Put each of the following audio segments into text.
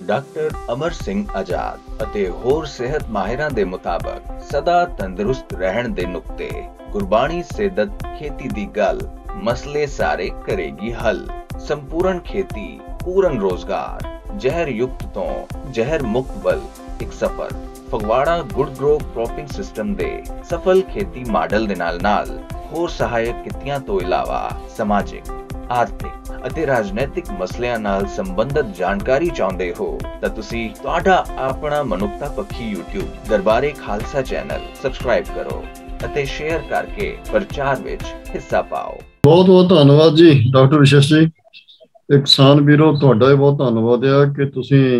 Doctor Amar Singh Azad ਅਤੇ ਹੋਰ ਸਿਹਤ ਮਾਹਿਰਾਂ ਦੇ ਮੁਤਾਬਕ ਸਦਾ ਤੰਦਰੁਸਤ ਰਹਿਣ ਦੇ ਨੁਕਤੇ। ਗੁਰਬਾਣੀ ਸੇਧਤ ਖੇਤੀ ਦੀ ਗੱਲ, ਮਸਲੇ ਸਾਰੇ ਕਰੇਗੀ ਹੱਲ। ਸੰਪੂਰਨ ਖੇਤੀ, ਪੂਰਨ ਰੋਜ਼ਗਾਰ, ਜ਼ਹਿਰ ਯੁਕਤ ਤੋਂ ਜ਼ਹਿਰ ਮੁਕਤ ਵੱਲ ਇੱਕ ਸਫ਼ਰ। Phagwara good grow cropping system ਦੇ ਸਫਲ ਖੇਤੀ ਮਾਡਲ ਦੇ ਨਾਲ ਹੋਰ ਸਹਾਇਕ ਕਿੱਤਿਆਂ ਤੋਂ ਇਲਾਵਾ ਸਮਾਜਿਕ, ਆਰਥਿਕ ਅਤੇ ਰਾਜਨੀਤਿਕ ਮਸਲਿਆਂ ਨਾਲ ਸੰਬੰਧਿਤ ਜਾਣਕਾਰੀ ਚਾਹੁੰਦੇ ਹੋ ਤਾਂ ਤੁਸੀਂ ਤੁਹਾਡਾ ਆਪਣਾ ਮਨੁੱਖਤਾ ਪੱਖੀ YouTube ਦਰਬਾਰੇ ਖਾਲਸਾ ਚੈਨਲ ਸਬਸਕ੍ਰਾਈਬ ਕਰੋ ਅਤੇ ਸ਼ੇਅਰ ਕਰਕੇ ਪ੍ਰਚਾਰ ਵਿੱਚ ਹਿੱਸਾ ਪਾਓ। ਬਹੁਤ ਬਹੁਤ ਧੰਨਵਾਦ ਜੀ ਡਾਕਟਰ ਵਿਸ਼ੇਸ਼ ਜੀ। ਕਿਸਾਨ ਵੀਰੋ, ਤੁਹਾਡਾ ਵੀ ਬਹੁਤ ਧੰਨਵਾਦ ਆ ਕਿ ਤੁਸੀਂ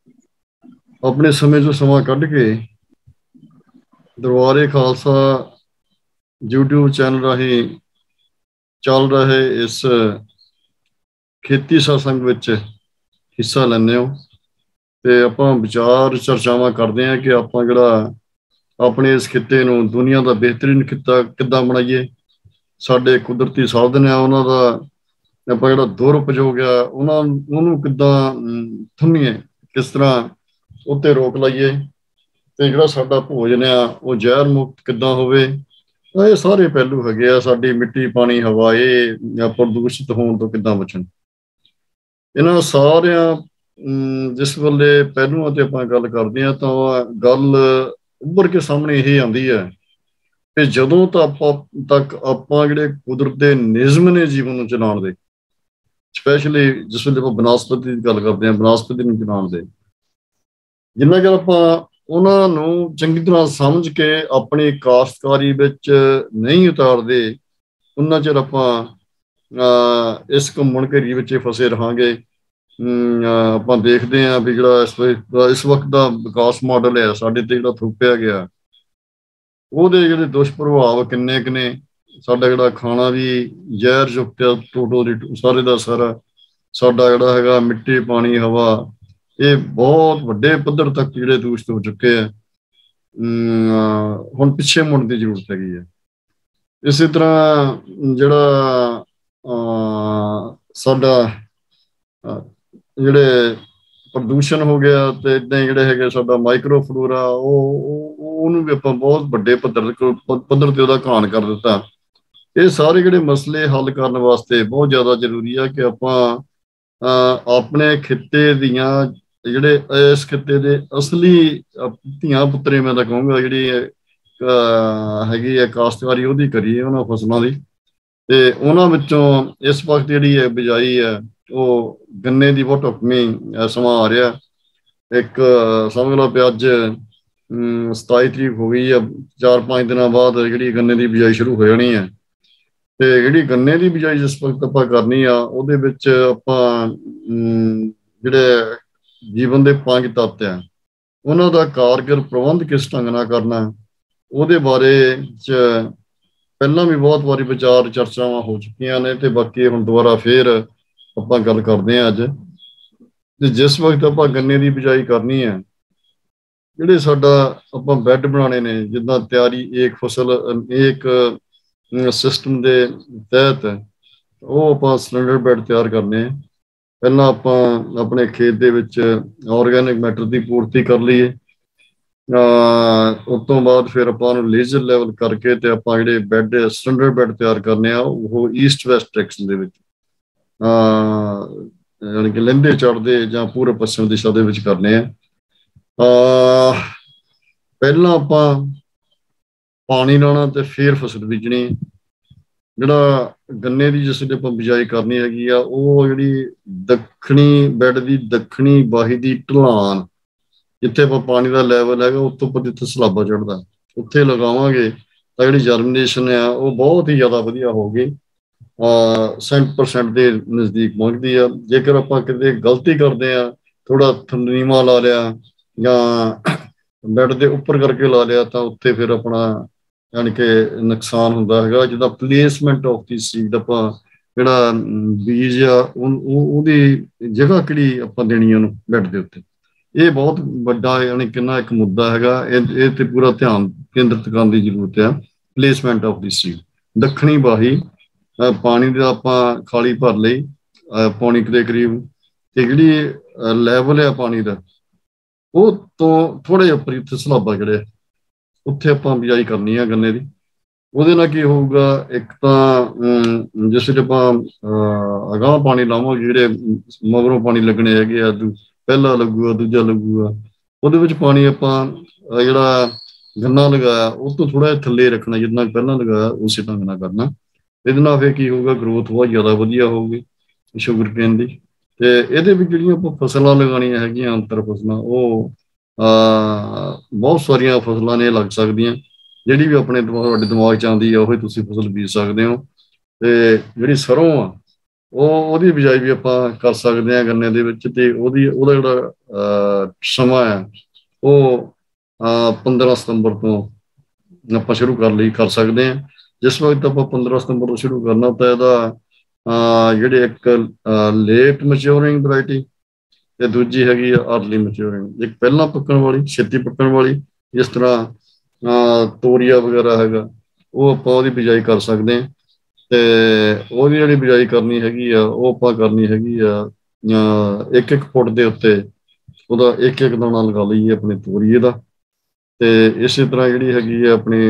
ਆਪਣੇ ਸਮੇਂ ਤੋਂ ਸਮਾਂ ਕੱਢ ਕੇ ਦਰਬਾਰੇ ਖਾਲਸਾ YouTube ਚੈਨਲ ਰਾਹੀਂ ਚੱਲ ਰਹੇ ਇਸ ਖੇਤੀ ਸਤਸੰਗ ਵਿੱਚ ਹਿੱਸਾ ਲੈਂਦੇ ਹੋ ਤੇ ਆਪਾਂ ਵਿਚਾਰ ਚਰਚਾਵਾਂ ਕਰਦੇ ਹਾਂ ਕਿ ਆਪਾਂ ਜਿਹੜਾ ਆਪਣੇ ਇਸ ਖਿੱਤੇ ਨੂੰ ਦੁਨੀਆ ਦਾ ਬਿਹਤਰੀਨ ਖਿੱਤਾ ਕਿੱਦਾਂ ਬਣਾਈਏ। ਸਾਡੇ ਕੁਦਰਤੀ ਸਾਧਨ ਆ ਉਹਨਾਂ ਦਾ ਆਪਾਂ ਜਿਹੜਾ ਦੁਰਉਪਯੋਗ ਆ ਉਹਨੂੰ ਕਿੱਦਾਂ ਥੰਮੀਏ, ਕਿਸ ਤਰ੍ਹਾਂ ਉੱਤੇ ਰੋਕ ਲਾਈਏ ਤੇ ਜਿਹੜਾ ਸਾਡਾ ਭੋਜਨ ਆ ਉਹ ਜ਼ਹਿਰ ਮੁਕਤ ਕਿੱਦਾਂ ਹੋਵੇ। ਇਹ ਸਾਰੇ ਪਹਿਲੂ ਹੈਗੇ ਆ। ਸਾਡੀ ਮਿੱਟੀ, ਪਾਣੀ, ਹਵਾ ਇਹ ਪ੍ਰਦੂਸ਼ਿਤ ਹੋਣ ਤੋਂ ਕਿੱਦਾਂ ਬਚਣ। ਇਹਨਾਂ ਸਾਰਿਆਂ ਜਿਸ ਵੇਲੇ ਪਹਿਲੂਆਂ ਤੇ ਆਪਾਂ ਗੱਲ ਕਰਦੇ ਹਾਂ ਤਾਂ ਗੱਲ ਉੱਭਰ ਕੇ ਸਾਹਮਣੇ ਇਹ ਆਉਂਦੀ ਹੈ ਕਿ ਜਦੋਂ ਤੱਕ ਆਪਾਂ ਜਿਹੜੇ ਕੁਦਰਤ ਦੇ ਨਿਯਮ ਨੇ ਜੀਵਨ ਨੂੰ ਚਲਾਉਣ ਦੇ, ਸਪੈਸ਼ਲੀ ਜਿਸ ਵੇਲੇ ਆਪਾਂ ਬਨਸਪਤੀ ਦੀ ਗੱਲ ਕਰਦੇ ਹਾਂ, ਬਨਸਪਤੀ ਨੂੰ ਚਲਾਉਣ ਦੇ, ਜਿੰਨਾ ਚਿਰ ਆਪਾਂ ਉਹਨਾਂ ਨੂੰ ਚੰਗੀ ਤਰ੍ਹਾਂ ਸਮਝ ਕੇ ਆਪਣੀ ਕਾਸ਼ਤਕਾਰੀ ਵਿੱਚ ਨਹੀਂ ਉਤਾਰਦੇ, ਉਹਨਾਂ ਚਿਰ ਆਪਾਂ ਇਸ ਘੁੰਮਣ ਘੇਰੀ ਵਿੱਚ ਫਸੇ ਰਹਾਂਗੇ। ਆਪਾਂ ਦੇਖਦੇ ਹਾਂ ਵੀ ਜਿਹੜਾ ਇਸ ਵਕਤ ਦਾ ਵਿਕਾਸ ਮਾਡਲ ਹੈ ਸਾਡੇ ਤੇ ਜਿਹੜਾ ਥੋਪਿਆ ਗਿਆ, ਉਹਦੇ ਜਿਹੜੇ ਦੁਸ਼ਪ੍ਰਭਾਵ ਕਿੰਨੇ ਕੁ ਨੇ। ਸਾਡਾ ਜਿਹੜਾ ਖਾਣਾ ਵੀ ਜ਼ਹਿਰ ਯੁਕਤ ਆ, ਟੋਟਲ ਸਾਰੇ ਦਾ ਸਾਰਾ। ਸਾਡਾ ਜਿਹੜਾ ਹੈਗਾ ਮਿੱਟੀ, ਪਾਣੀ, ਹਵਾ, ਇਹ ਬਹੁਤ ਵੱਡੇ ਪੱਧਰ ਤੱਕ ਜਿਹੜੇ ਦੂਸ਼ਿਤ ਹੋ ਚੁੱਕੇ ਆ। ਹੁਣ ਪਿੱਛੇ ਮੁੜਨ ਦੀ ਜ਼ਰੂਰਤ ਹੈਗੀ ਹੈ। ਇਸੇ ਤਰ੍ਹਾਂ ਜਿਹੜਾ ਸਾਡਾ ਜਿਹੜੇ ਪ੍ਰਦੂਸ਼ਣ ਹੋ ਗਿਆ ਤੇ ਇੱਦਾਂ ਹੀ ਜਿਹੜੇ ਹੈਗੇ ਸਾਡਾ ਮਾਈਕਰੋ ਫਲੋਰਾ, ਉਹਨੂੰ ਵੀ ਆਪਾਂ ਬਹੁਤ ਵੱਡੇ ਪੱਧਰ ਤੇ ਉਹਦਾ ਘਾਣ ਕਰ ਦਿੱਤਾ। ਇਹ ਸਾਰੇ ਜਿਹੜੇ ਮਸਲੇ ਹੱਲ ਕਰਨ ਵਾਸਤੇ ਬਹੁਤ ਜ਼ਿਆਦਾ ਜ਼ਰੂਰੀ ਆ ਕਿ ਆਪਾਂ ਆਪਣੇ ਖਿੱਤੇ ਦੀਆਂ ਜਿਹੜੇ ਇਸ ਖਿੱਤੇ ਦੇ ਅਸਲੀ ਧੀਆਂ ਪੁੱਤਰੇ, ਮੈਂ ਤਾਂ ਕਹੂੰਗਾ, ਜਿਹੜੀ ਹੈਗੀ ਹੈ ਕਾਸ਼ਤਕਾਰੀ, ਉਹਦੀ ਕਰੀਏ, ਉਹਨਾਂ ਫਸਲਾਂ ਦੀ। ਤੇ ਉਹਨਾਂ ਵਿੱਚੋਂ ਇਸ ਵਕਤ ਜਿਹੜੀ ਹੈ ਬਿਜਾਈ ਹੈ ਉਹ ਗੰਨੇ ਦੀ ਬਹੁਤ ਢੁਕਵੀਂ ਸਮਾਂ ਆ ਰਿਹਾ। ਇੱਕ ਸਮਝ ਲਓ ਵੀ ਅੱਜ 27 ਤਰੀਕ ਹੋ ਗਈ ਆ, 4-5 ਦਿਨਾਂ ਬਾਅਦ ਜਿਹੜੀ ਗੰਨੇ ਦੀ ਬਿਜਾਈ ਸ਼ੁਰੂ ਹੋ ਜਾਣੀ ਹੈ। ਤੇ ਜਿਹੜੀ ਗੰਨੇ ਦੀ ਬਿਜਾਈ ਜਿਸ ਵਕਤ ਆਪਾਂ ਕਰਨੀ ਆ, ਉਹਦੇ ਵਿੱਚ ਆਪਾਂ ਜਿਹੜੇ ਜੀਵਨ ਦੇ 5 ਤੱਤ ਆ, ਉਹਨਾਂ ਦਾ ਕਾਰਗਰ ਪ੍ਰਬੰਧ ਕਿਸ ਢੰਗ ਨਾਲ ਕਰਨਾ, ਉਹਦੇ ਬਾਰੇ ਚ ਪਹਿਲਾਂ ਵੀ ਬਹੁਤ ਵਾਰੀ ਵਿਚਾਰ ਚਰਚਾਵਾਂ ਹੋ ਚੁੱਕੀਆਂ ਨੇ ਤੇ ਬਾਕੀ ਹੁਣ ਦੁਬਾਰਾ ਫੇਰ ਆਪਾਂ ਗੱਲ ਕਰਦੇ ਹਾਂ ਅੱਜ। ਤੇ ਜਿਸ ਵਕਤ ਆਪਾਂ ਗੰਨੇ ਦੀ ਬਿਜਾਈ ਕਰਨੀ ਹੈ, ਜਿਹੜੇ ਸਾਡਾ ਆਪਾਂ ਬੈੱਡ ਬਣਾਉਣੇ ਨੇ, ਜਿੱਦਾਂ ਤਿਆਰੀ ਏਕ ਫਸਲ ਏਕ ਸਿਸਟਮ ਦੇ ਤਹਿਤ, ਉਹ ਆਪਾਂ ਸਿਲੰਡਰ ਬੈੱਡ ਤਿਆਰ ਕਰਨੇ। ਪਹਿਲਾਂ ਆਪਾਂ ਆਪਣੇ ਖੇਤ ਦੇ ਵਿੱਚ ਆਰਗੈਨਿਕ ਮੈਟਰ ਦੀ ਪੂਰਤੀ ਕਰ ਲਈਏ। ਉਸ ਤੋਂ ਬਾਅਦ ਫਿਰ ਆਪਾਂ ਉਹਨੂੰ ਲੇਜ਼ਰ ਲੈਵਲ ਕਰਕੇ ਤੇ ਆਪਾਂ ਜਿਹੜੇ ਬੈੱਡ ਸਿਲੰਡਰ ਬੈੱਡ ਤਿਆਰ ਕਰਨੇ ਆ ਉਹ ਈਸਟ ਵੈਸਟ ਡਾਇਰੈਕਸ਼ਨ ਦੇ ਵਿੱਚ, ਯਾਨੀ ਕਿ ਲਹਿੰਦੇ ਚੜ੍ਹਦੇ ਜਾਂ ਪੂਰਬ ਪੱਛਮ ਦਿਸ਼ਾ ਦੇ ਵਿੱਚ ਕਰਨੇ ਆ। ਪਹਿਲਾਂ ਆਪਾਂ ਪਾਣੀ ਲਾਉਣਾ ਤੇ ਫਿਰ ਫਸਲ ਬੀਜਣੀ। ਜਿਹੜਾ ਗੰਨੇ ਦੀ ਜਿਸ ਵੇਲੇ ਆਪਾਂ ਬਿਜਾਈ ਕਰਨੀ ਹੈਗੀ ਆ, ਉਹ ਜਿਹੜੀ ਦੱਖਣੀ ਬੈੱਡ ਦੀ ਦੱਖਣੀ ਬਾਹੀ ਦੀ ਢਲਾਨ, ਜਿੱਥੇ ਆਪਾਂ ਪਾਣੀ ਦਾ ਲੈਵਲ ਹੈਗਾ ਉਸ ਤੋਂ ਉੱਪਰ ਜਿੱਥੇ ਸਲਾਬਾ ਚੜ੍ਹਦਾ, ਉੱਥੇ ਲਗਾਵਾਂਗੇ ਤਾਂ ਜਿਹੜੀ ਜਰਮੀਨੇਸ਼ਨ ਆ ਉਹ ਬਹੁਤ ਹੀ ਜ਼ਿਆਦਾ ਵਧੀਆ ਹੋਊਗੀ। 100% ਦੇ ਨਜ਼ਦੀਕ ਪਹੁੰਚਦੀ ਆ। ਜੇਕਰ ਆਪਾਂ ਕਿਤੇ ਗਲਤੀ ਕਰਦੇ ਆ, ਥੋੜਾ ਨੀਵਾਂ ਲਾ ਲਿਆ ਜਾਂ ਬੈੱਡ ਦੇ ਉੱਪਰ ਕਰਕੇ ਲਾ ਲਿਆ, ਤਾਂ ਉੱਥੇ ਫਿਰ ਆਪਣਾ ਯਾਨੀ ਕਿ ਨੁਕਸਾਨ ਹੁੰਦਾ ਹੈਗਾ। ਜਿੱਦਾਂ ਪਲੇਸਮੈਂਟ ਆਫ ਦੀ ਸੀਡ, ਆਪਾਂ ਜਿਹੜਾ ਬੀਜ ਆ ਉਹਦੀ ਜਗ੍ਹਾ ਕਿਹੜੀ ਆਪਾਂ ਦੇਣੀ ਉਹਨੂੰ ਬੈੱਡ ਦੇ ਉੱਤੇ, ਇਹ ਬਹੁਤ ਵੱਡਾ ਯਾਨੀ ਕਿੰਨਾ ਇੱਕ ਮੁੱਦਾ ਹੈਗਾ। ਇਹ ਤੇ ਪੂਰਾ ਧਿਆਨ ਕੇਂਦਰਿਤ ਕਰਨ ਦੀ ਜ਼ਰੂਰਤ ਆ। ਪਲੇਸਮੈਂਟ ਆਫ ਦੀ ਸੀਡ, ਦੱਖਣੀ ਬਾਹੀ ਪਾਣੀ ਦਾ ਆਪਾਂ ਖਾਲੀ ਭਰ ਲਈ, ਪੌਣੀ ਦੇ ਕਰੀਬ ਤੇ ਜਿਹੜੀ ਲੈਵਲ ਆ ਪਾਣੀ ਦਾ ਉਹ ਤੋਂ ਥੋੜੇ ਜਿਹਾ ਉੱਪਰ ਉੱਥੇ ਸਲਾਬਾ ਜਿਹੜੇ ਉੱਥੇ ਆਪਾਂ ਬਿਜਾਈ ਕਰਨੀ ਆ ਗੰਨੇ ਦੀ। ਉਹਦੇ ਨਾਲ ਕੀ ਹੋਊਗਾ, ਇੱਕ ਤਾਂ ਜਿਸ ਵੇਲੇ ਆਪਾਂ ਅਗਾਂਹ ਪਾਣੀ ਲਾਵਾਂਗੇ, ਜਿਹੜੇ ਮਗਰੋਂ ਪਾਣੀ ਲੱਗਣੇ ਹੈਗੇ ਆ, ਪਹਿਲਾ ਲੱਗੂਗਾ ਦੂਜਾ ਲੱਗੂਗਾ, ਉਹਦੇ ਵਿੱਚ ਪਾਣੀ ਆਪਾਂ ਜਿਹੜਾ ਗੰਨਾ ਲਗਾਇਆ ਉਹ ਤੋਂ ਥੋੜਾ ਜਿਹਾ ਥੱਲੇ ਰੱਖਣਾ, ਜਿੰਨਾ ਪਹਿਲਾਂ ਲਗਾਇਆ ਉਸੇ ਢੰਗ ਨਾਲ ਕਰਨਾ। ਇਹਦੇ ਨਾਲ ਫਿਰ ਕੀ ਹੋਊਗਾ, ਗਰੋਥ ਬਹੁਤ ਜ਼ਿਆਦਾ ਵਧੀਆ ਹੋਊਗੀ ਸ਼ੂਗਰਕੇਨ ਦੀ। ਤੇ ਇਹਦੇ ਵਿੱਚ ਜਿਹੜੀਆਂ ਆਪਾਂ ਫਸਲਾਂ ਲਗਾਉਣੀਆਂ ਹੈਗੀਆਂ, ਅੰਤਰ ਫਸਲਾਂ, ਉਹ ਬਹੁਤ ਸਾਰੀਆਂ ਫਸਲਾਂ ਨੇ ਲੱਗ ਸਕਦੀਆਂ। ਜਿਹੜੀ ਵੀ ਆਪਣੇ ਤੁਹਾਡੇ ਦਿਮਾਗ 'ਚ ਆਉਂਦੀ ਆ ਉਹੀ ਤੁਸੀਂ ਫਸਲ ਬੀਜ ਸਕਦੇ ਹੋ। ਤੇ ਜਿਹੜੀ ਸਰੋਂ ਆ ਉਹਦੀ ਬਿਜਾਈ ਵੀ ਆਪਾਂ ਕਰ ਸਕਦੇ ਹਾਂ ਗੰਨੇ ਦੇ ਵਿੱਚ। ਤੇ ਉਹਦਾ ਜਿਹੜਾ ਸਮਾਂ ਆ ਉਹ 15 ਸਤੰਬਰ ਤੋਂ ਆਪਾਂ ਸ਼ੁਰੂ ਕਰ ਸਕਦੇ ਹਾਂ। ਜਿਸ ਵਕਤ ਆਪਾਂ 15 ਸਤੰਬਰ ਤੋਂ ਸ਼ੁਰੂ ਕਰਨਾ ਤਾਂ ਇਹਦਾ ਜਿਹੜੇ ਇੱਕ ਲੇਟ ਮੈਚਿਓਰਿੰਗ ਵਰਾਇਟੀ ਤੇ ਦੂਜੀ ਹੈਗੀ ਆ ਅਰਲੀ ਮੈਚਿਓਰਿੰਗ। ਇੱਕ ਪਹਿਲਾਂ ਪੱਕਣ ਵਾਲੀ, ਛੇਤੀ ਪੱਕਣ ਵਾਲੀ, ਜਿਸ ਤਰ੍ਹਾਂ ਤੋਰੀਆ ਵਗੈਰਾ ਹੈਗਾ, ਉਹ ਆਪਾਂ ਉਹਦੀ ਬਿਜਾਈ ਕਰ ਸਕਦੇ ਹਾਂ। ਤੇ ਉਹਦੀ ਜਿਹੜੀ ਬਿਜਾਈ ਕਰਨੀ ਹੈਗੀ ਆ ਉਹ ਆਪਾਂ ਕਰਨੀ ਹੈਗੀ ਆ 1-1 ਫੁੱਟ ਦੇ ਉੱਤੇ ਉਹਦਾ 1-1 ਦਾਣਾ ਲਗਾ ਲਈਏ ਆਪਣੇ ਤੋਰੀਏ ਦਾ। ਤੇ ਇਸੇ ਤਰ੍ਹਾਂ ਜਿਹੜੀ ਹੈਗੀ ਆ ਆਪਣੀ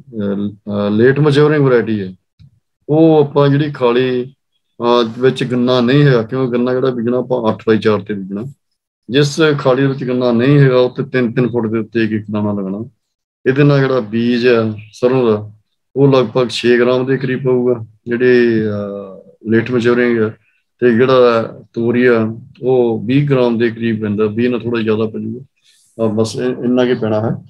ਲੇਟ ਮੈਚਿਓਰਿੰਗ ਵਰਾਇਟੀ ਹੈ, ਉਹ ਆਪਾਂ ਜਿਹੜੀ ਖਾਲੀ ਵਿੱਚ ਗੰਨਾ ਨਹੀਂ ਹੈਗਾ, ਕਿਉਂਕਿ ਗੰਨਾ ਜਿਹੜਾ ਬੀਜਣਾ ਆਪਾਂ 8x4 ਤੇ ਬੀਜਣਾ। ਜਿਸ ਖਾਲੀ ਵਿੱਚ ਗੰਨਾ ਨਹੀਂ ਹੈਗਾ ਉੱਥੇ 3-3 ਫੁੱਟ ਦੇ ਉੱਤੇ 1-1 ਦਾਣਾ ਲੱਗਣਾ। ਇਹਦੇ ਨਾਲ ਜਿਹੜਾ ਬੀਜ ਆ ਸਰੋਂ ਦਾ ਉਹ ਲਗਭਗ 6 ਗ੍ਰਾਮ ਦੇ ਕਰੀਬ ਪਊਗਾ ਜਿਹੜੇ ਲੇਟ ਮੈਚਿਓਰਿੰਗ ਆ। ਤੇ ਜਿਹੜਾ ਤੋਰੀਆ ਉਹ 20 ਗ੍ਰਾਮ ਦੇ ਕਰੀਬ ਪੈਂਦਾ, 20 ਨਾਲ ਥੋੜਾ ਜ਼ਿਆਦਾ ਪੈ ਜਾਊਗਾ, ਬਸ ਇੰਨਾ ਕੀ ਪੈਣਾ ਹੈ।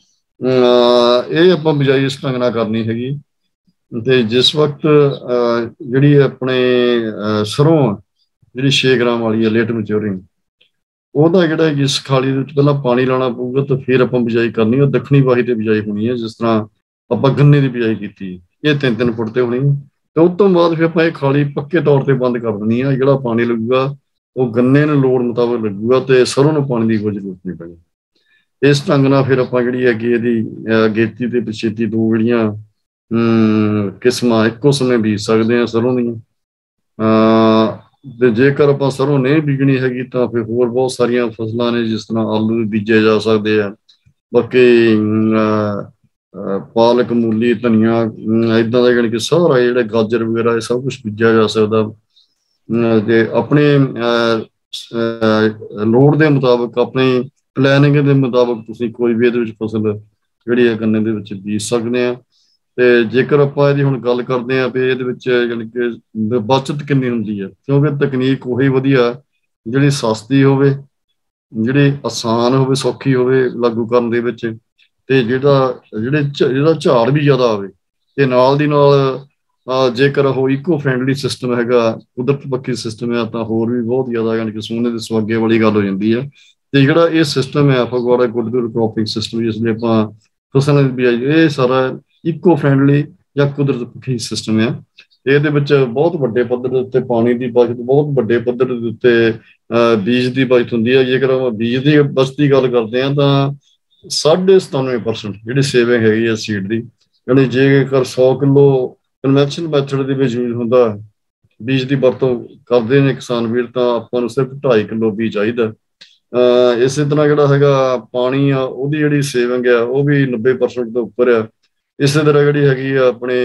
ਇਹ ਆਪਾਂ ਬਿਜਾਈ ਇਸ ਢੰਗ ਨਾਲ ਕਰਨੀ ਹੈਗੀ। ਤੇ ਜਿਸ ਵਕਤ ਜਿਹੜੀ ਆਪਣੇ ਸਰੋਂ ਆ ਜਿਹੜੀ 6 ਗ੍ਰਾਮ ਵਾਲੀ ਆ ਲੇਟ ਮੈਚਿਓਰਿੰਗ, ਉਹਦਾ ਜਿਹੜਾ ਜਿਸ ਖਾਲੀ ਦੇ ਵਿੱਚ ਪਹਿਲਾਂ ਪਾਣੀ ਲਾਉਣਾ ਪਊਗਾ ਤੇ ਫਿਰ ਆਪਾਂ ਬਿਜਾਈ ਕਰਨੀ। ਉਹ ਦੱਖਣੀ ਵਾਹੀ ਤੇ ਬਿਜਾਈ ਹੋਣੀ ਹੈ, ਜਿਸ ਤਰ੍ਹਾਂ ਆਪਾਂ ਗੰਨੇ ਦੀ ਬਿਜਾਈ ਕੀਤੀ, ਇਹ 3-3 ਫੁੱਟ ਤੇ ਹੋਣੀ ਹੈ। ਤੇ ਉਸ ਤੋਂ ਬਾਅਦ ਫਿਰ ਆਪਾਂ ਇਹ ਖਾਲੀ ਪੱਕੇ ਤੌਰ ਤੇ ਬੰਦ ਕਰ ਦੇਣੀ ਆ। ਜਿਹੜਾ ਪਾਣੀ ਲੱਗੂਗਾ ਉਹ ਗੰਨੇ ਨੂੰ ਲੋੜ ਮੁਤਾਬਕ ਲੱਗੂਗਾ ਤੇ ਸਰੋਂ ਨੂੰ ਪਾਣੀ ਦੀ ਕੋਈ ਜ਼ਰੂਰਤ ਨਹੀਂ ਪੈਣੀ। ਇਸ ਢੰਗ ਨਾਲ ਫਿਰ ਆਪਾਂ ਜਿਹੜੀ ਹੈਗੀ ਇਹਦੀ ਅਗੇਤੀ ਤੇ ਪਛੇਤੀ ਦੋ ਜਿਹੜੀਆਂ ਕਿਸਮਾਂ ਇੱਕੋ ਸਮੇਂ ਬੀਜ ਸਕਦੇ ਹਾਂ ਸਰੋਂ ਦੀਆਂ। ਤੇ ਜੇਕਰ ਆਪਾਂ ਸਰੋਂ ਨਹੀਂ ਬੀਜਣੀ ਹੈਗੀ ਤਾਂ ਫਿਰ ਹੋਰ ਬਹੁਤ ਸਾਰੀਆਂ ਫਸਲਾਂ ਨੇ, ਜਿਸ ਤਰ੍ਹਾਂ ਆਲੂ ਵੀ ਬੀਜੇ ਜਾ ਸਕਦੇ ਆ, ਬਾਕੀ ਪਾਲਕ, ਮੂਲੀ, ਧਨੀਆ, ਇੱਦਾਂ ਦਾ ਜਾਣੀ ਕਿ ਸਾਰਾ ਜਿਹੜੇ ਗਾਜਰ ਵਗੈਰਾ ਇਹ ਸਭ ਕੁਛ ਬੀਜਿਆ ਜਾ ਸਕਦਾ। ਤੇ ਆਪਣੇ ਲੋੜ ਦੇ ਮੁਤਾਬਕ, ਆਪਣੀ ਪਲੈਨਿੰਗ ਦੇ ਮੁਤਾਬਕ ਤੁਸੀਂ ਕੋਈ ਵੀ ਇਹਦੇ ਵਿੱਚ ਫਸਲ ਜਿਹੜੀ ਹੈ ਗੰਨੇ ਦੇ ਵਿੱਚ ਬੀਜ ਸਕਦੇ ਆ। ਤੇ ਜੇਕਰ ਆਪਾਂ ਇਹਦੀ ਹੁਣ ਗੱਲ ਕਰਦੇ ਹਾਂ ਵੀ ਇਹਦੇ ਵਿੱਚ ਜਾਣੀ ਕਿ ਬਚਤ ਕਿੰਨੀ ਹੁੰਦੀ ਹੈ, ਕਿਉਂਕਿ ਤਕਨੀਕ ਉਹੀ ਵਧੀਆ ਜਿਹੜੀ ਸਸਤੀ ਹੋਵੇ, ਜਿਹੜੀ ਆਸਾਨ ਹੋਵੇ, ਸੌਖੀ ਹੋਵੇ ਲਾਗੂ ਕਰਨ ਦੇ ਵਿੱਚ, ਤੇ ਜਿਹਦਾ ਝਾੜ ਵੀ ਜ਼ਿਆਦਾ ਆਵੇ। ਤੇ ਨਾਲ ਦੀ ਨਾਲ ਜੇਕਰ ਉਹ ਇਕੋ ਫਰੈਂਡਲੀ ਸਿਸਟਮ ਹੈਗਾ, ਕੁਦਰਤ ਪੱਖੀ ਸਿਸਟਮ ਹੈ, ਤਾਂ ਹੋਰ ਵੀ ਬਹੁਤ ਜ਼ਿਆਦਾ ਯਾਨੀ ਕਿ ਸੋਨੇ ਦੇ ਸੁਹਾਗੇ ਵਾਲੀ ਗੱਲ ਹੋ ਜਾਂਦੀ ਹੈ। ਤੇ ਜਿਹੜਾ ਇਹ ਸਿਸਟਮ ਹੈ ਆਪਾਂ ਗੁੱਡ ਕ੍ਰੋਪਿੰਗ ਸਿਸਟਮ, ਜਿਸ ਲਈ ਆਪਾਂ ਫਸਲਾਂ ਦੀ ਬਿਜਾਈ, ਇਹ ਸਾਰਾ ਇਕੋ ਫਰੈਂਡਲੀ ਜਾਂ ਕੁਦਰਤ ਪੱਖੀ ਸਿਸਟਮ ਆ। ਇਹਦੇ ਵਿੱਚ ਬਹੁਤ ਵੱਡੇ ਪੱਧਰ ਦੇ ਉੱਤੇ ਪਾਣੀ ਦੀ ਬਚਤ, ਬਹੁਤ ਵੱਡੇ ਪੱਧਰ ਦੇ ਉੱਤੇ ਬੀਜ ਦੀ ਬਚਤ ਹੁੰਦੀ ਹੈ। ਜੇਕਰ ਆਪਾਂ ਬੀਜ ਦੀ ਬਚਤ ਦੀ ਗੱਲ ਕਰਦੇ ਹਾਂ ਤਾਂ 97% ਜਿਹੜੀ ਸੇਵਿੰਗ ਹੈਗੀ ਆ ਸੀਡ ਦੀ। ਯਾਨੀ ਜੇਕਰ 100 ਕਿਲੋ ਕਨਵੈਨਸ਼ਨਲ ਮੈਥਡ ਦੇ ਵਿੱਚ ਯੂਜ਼ ਹੁੰਦਾ, ਬੀਜ ਦੀ ਵਰਤੋਂ ਕਰਦੇ ਨੇ ਕਿਸਾਨ ਵੀਰ, ਤਾਂ ਆਪਾਂ ਨੂੰ ਸਿਰਫ 2.5 ਕਿਲੋ ਬੀਜ ਚਾਹੀਦਾ। ਇਸੇ ਤਰ੍ਹਾਂ ਜਿਹੜਾ ਹੈਗਾ ਪਾਣੀ ਆ ਉਹਦੀ ਜਿਹੜੀ ਸੇਵਿੰਗ ਆ ਉਹ ਵੀ 90% ਤੋਂ ਉੱਪਰ ਆ। ਇਸੇ ਤਰ੍ਹਾਂ ਜਿਹੜੀ ਹੈਗੀ ਆ ਆਪਣੇ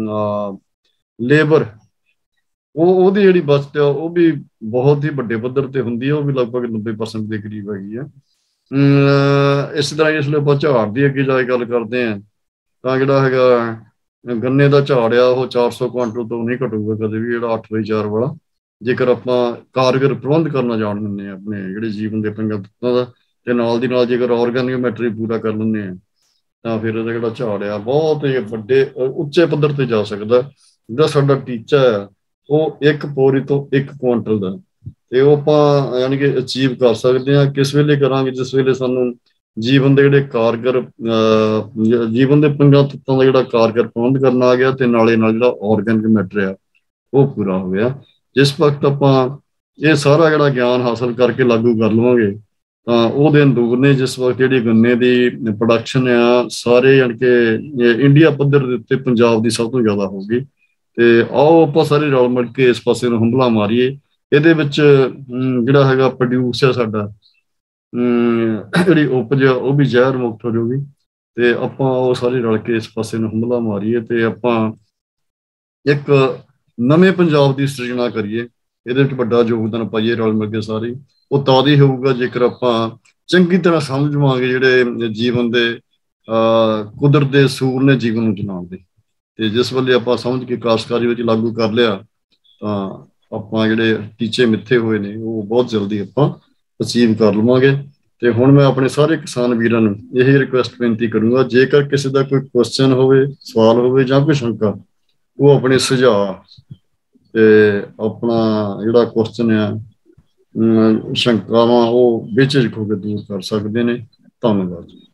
ਲੇਬਰ, ਉਹਦੀ ਜਿਹੜੀ ਬਚਤ ਆ ਉਹ ਵੀ ਬਹੁਤ ਹੀ ਵੱਡੇ ਪੱਧਰ ਤੇ ਹੁੰਦੀ ਹੈ, ਉਹ ਵੀ ਲਗਭਗ 90% ਦੇ ਕਰੀਬ ਹੈਗੀ ਆ। ਇਸ ਤਰ੍ਹਾਂ ਇਸ ਲਈ ਆਪਾਂ ਝਾੜ ਦੀ ਅੱਗੇ ਜਾ ਕੇ ਗੱਲ ਕਰਦੇ ਹਾਂ ਤਾਂ ਜਿਹੜਾ ਹੈਗਾ ਗੰਨੇ ਦਾ ਝਾੜ ਆ ਉਹ 400 ਕੁਆਂਟਲ ਤੋਂ ਨਹੀਂ ਘਟੂਗਾ ਕਦੇ ਵੀ, ਜਿਹੜਾ 8x4 ਵਾਲਾ, ਜੇਕਰ ਆਪਾਂ ਕਾਰਗਰ ਪ੍ਰਬੰਧ ਕਰਨਾ ਜਾਣ ਲੈਂਦੇ ਹਾਂ ਆਪਣੇ ਜਿਹੜੇ ਜੀਵਨ ਦੇ ਪੰਗਾਂ ਤੱਤਾਂ ਦਾ, ਤੇ ਨਾਲ ਦੀ ਨਾਲ ਜੇਕਰ ਆਰਗੈਨਿਕ ਮੈਟਰ ਪੂਰਾ ਕਰ ਲੈਂਦੇ ਹਾਂ ਤਾਂ ਫਿਰ ਇਹਦਾ ਜਿਹੜਾ ਝਾੜ ਆ ਬਹੁਤ ਹੀ ਵੱਡੇ ਉੱਚੇ ਪੱਧਰ ਤੇ ਜਾ ਸਕਦਾ। ਜਿਹੜਾ ਸਾਡਾ ਟੀਚਾ ਆ ਉਹ 1 ਬੋਰੀ ਤੋਂ 1 ਕੁਆਂਟਲ ਦਾ, ਤੇ ਉਹ ਆਪਾਂ ਯਾਨੀ ਕਿ ਅਚੀਵ ਕਰ ਸਕਦੇ ਹਾਂ। ਕਿਸ ਵੇਲੇ ਕਰਾਂਗੇ, ਜਿਸ ਵੇਲੇ ਸਾਨੂੰ ਜੀਵਨ ਦੇ ਜਿਹੜੇ ਕਾਰਗਰ ਜੀਵਨ ਦੇ ਪੰਗਾਂ ਤੱਤਾਂ ਦਾ ਜਿਹੜਾ ਕਾਰਗਰ ਪ੍ਰਬੰਧ ਕਰਨਾ ਆ ਗਿਆ, ਤੇ ਨਾਲੇ ਨਾਲ ਜਿਹੜਾ ਆਰਗੈਨਿਕ ਮੈਟਰ ਆ ਉਹ ਪੂਰਾ ਹੋ ਗਿਆ। ਜਿਸ ਵਕਤ ਆਪਾਂ ਇਹ ਸਾਰਾ ਜਿਹੜਾ ਗਿਆਨ ਹਾਸਲ ਕਰਕੇ ਲਾਗੂ ਕਰ ਲਵਾਂਗੇ ਤਾਂ ਉਹ ਦਿਨ ਦੁਗਣੇ, ਜਿਸ ਵਕਤ ਜਿਹੜੀ ਗੰਨੇ ਦੀ ਪ੍ਰੋਡਕਸ਼ਨ ਆ ਸਾਰੇ ਯਾਨੀ ਕਿ ਇੰਡੀਆ ਪੱਧਰ ਦੇ ਉੱਤੇ ਪੰਜਾਬ ਦੀ ਸਭ ਤੋਂ ਜ਼ਿਆਦਾ ਹੋਊਗੀ। ਤੇ ਆਓ ਆਪਾਂ ਸਾਰੇ ਰਲ ਮਿਲ ਕੇ ਇਸ ਪਾਸੇ ਨੂੰ ਹੰਭਲਾ ਮਾਰੀਏ ਇਹਦੇ ਵਿੱਚ ਜਿਹੜਾ ਹੈਗਾ ਪ੍ਰੋਡਿਊਸ ਆ ਸਾਡਾ, ਜਿਹੜੀ ਉਪਜ ਆ ਉਹ ਵੀ ਜ਼ਹਿਰ ਮੁਕਤ ਹੋ ਜਾਊਗੀ। ਤੇ ਆਪਾਂ ਉਹ ਸਾਰੇ ਰਲ ਕੇ ਇਸ ਪਾਸੇ ਨੂੰ ਹੰਭਲਾ ਮਾਰੀਏ ਤੇ ਆਪਾਂ ਇੱਕ ਨਵੇਂ ਪੰਜਾਬ ਦੀ ਸਿਰਜਣਾ ਕਰੀਏ। ਇਹਦੇ ਵਿੱਚ ਵੱਡਾ ਯੋਗਦਾਨ ਪਾਈਏ ਰਲ ਮਿਲ ਕੇ ਸਾਰੇ। ਉਹ ਤਾਂ ਹੀ ਹੋਊਗਾ ਜੇਕਰ ਆਪਾਂ ਚੰਗੀ ਤਰ੍ਹਾਂ ਸਮਝਵਾਂਗੇ ਜਿਹੜੇ ਜੀਵਨ ਦੇ ਕੁਦਰਤ ਦੇ ਅਸੂਲ ਨੇ ਜੀਵਨ ਨੂੰ ਚਲਾਉਣ ਦੇ। ਤੇ ਜਿਸ ਵੇਲੇ ਆਪਾਂ ਸਮਝ ਕੇ ਕਾਸ਼ਤਕਾਰੀ ਵਿੱਚ ਲਾਗੂ ਕਰ ਲਿਆ ਤਾਂ ਆਪਾਂ ਜਿਹੜੇ ਟੀਚੇ ਮਿੱਥੇ ਹੋਏ ਨੇ ਉਹ ਬਹੁਤ ਜਲਦੀ ਆਪਾਂ ਅਚੀਵ ਕਰ ਲਵਾਂਗੇ। ਤੇ ਹੁਣ ਮੈਂ ਆਪਣੇ ਸਾਰੇ ਕਿਸਾਨ ਵੀਰਾਂ ਨੂੰ ਇਹ ਰਿਕੁਐਸਟ ਬੇਨਤੀ ਕਰੂੰਗਾ, ਜੇਕਰ ਕਿਸੇ ਦਾ ਕੋਈ ਕੁਐਸਚਨ ਹੋਵੇ, ਸਵਾਲ ਹੋਵੇ ਜਾਂ ਕੋਈ ਸ਼ੰਕਾ, ਉਹ ਆਪਣੇ ਸੁਝਾਅ ਤੇ ਆਪਣਾ ਜਿਹੜਾ ਕੁਐਸਚਨ ਆ, ਸ਼ੰਕਾਵਾਂ, ਉਹ ਬੇਝਿਜਕ ਹੋ ਕੇ ਦੂਰ ਕਰ ਸਕਦੇ ਨੇ। ਧੰਨਵਾਦ ਜੀ।